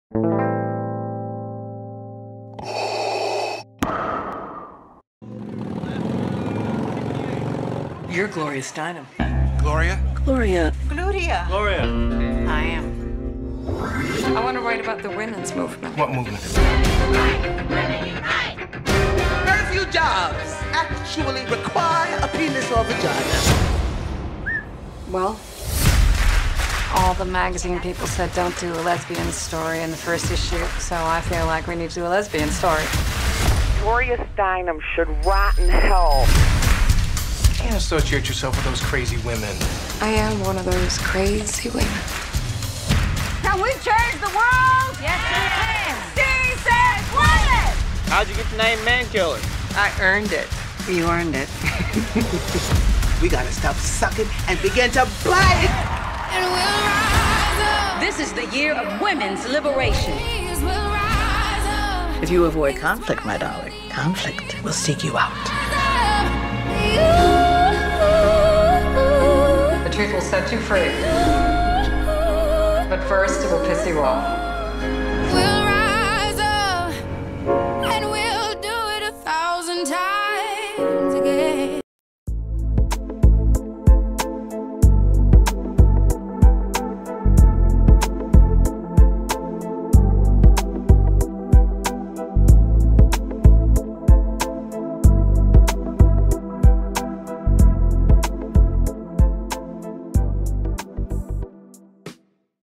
You're Gloria Steinem. Gloria? Gloria. Gloria. Gloria. I am. I want to write about the women's movement. What movement? Very few jobs actually require a penis or vagina. Well, all the magazine people said don't do a lesbian story in the first issue, so I feel like we need to do a lesbian story. Gloria Steinem should rot in hell. You can't associate yourself with those crazy women. I am one of those crazy women. Can we change the world? Yes, we can. Steve said, women! How'd you get the name Man Killer? I earned it. You earned it. We gotta stop sucking and begin to bite. This is the year of women's liberation. If you avoid conflict, my darling, conflict will seek you out. The truth will set you free. But first, it will piss you off.